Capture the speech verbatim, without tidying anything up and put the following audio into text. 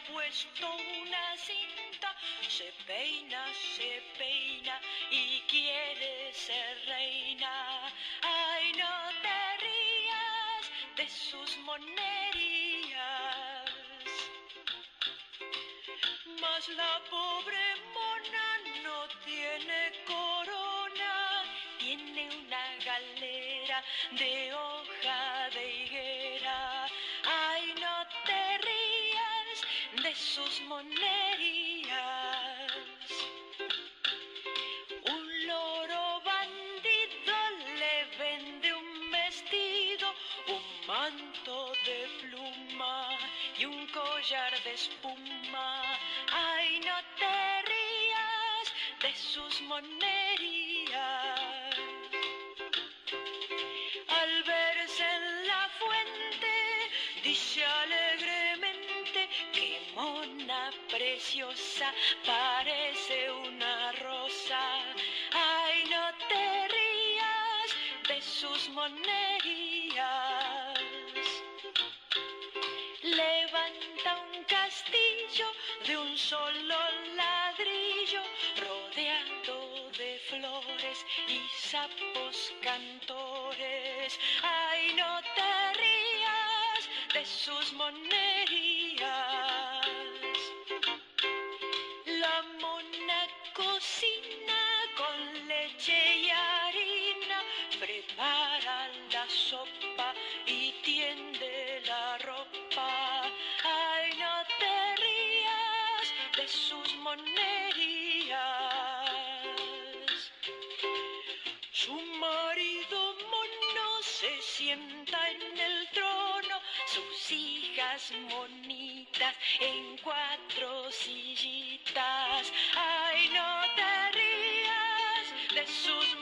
puesto una cinta, se peina, se peina y quiere ser reina. Ay, no te rías de sus monerías. Mas la pobre mona no tiene corona, tiene una galera de hoja de higuera. Ay, no te rías de sus monerías. Un loro bandido le vende un vestido, un manto de pluma y un collar de espuma. Ay, no te rías de sus monerías. Al verse en la fuente, dice alegremente: qué mona preciosa, parece una rosa. Ay, no te rías de sus monerías. Levanta un castillo de un solo ladrillo, rodeado de flores y sapos cantores. Ay, no te rías de sus monerías. La mona cocina con leche y harina, prepara la sopa y tiende la ropa. Ay, no te rías de sus monerías. Su marido mono se sienta en el trono, sus hijas monitas en cuatro sillitas. Ay, no te rías de sus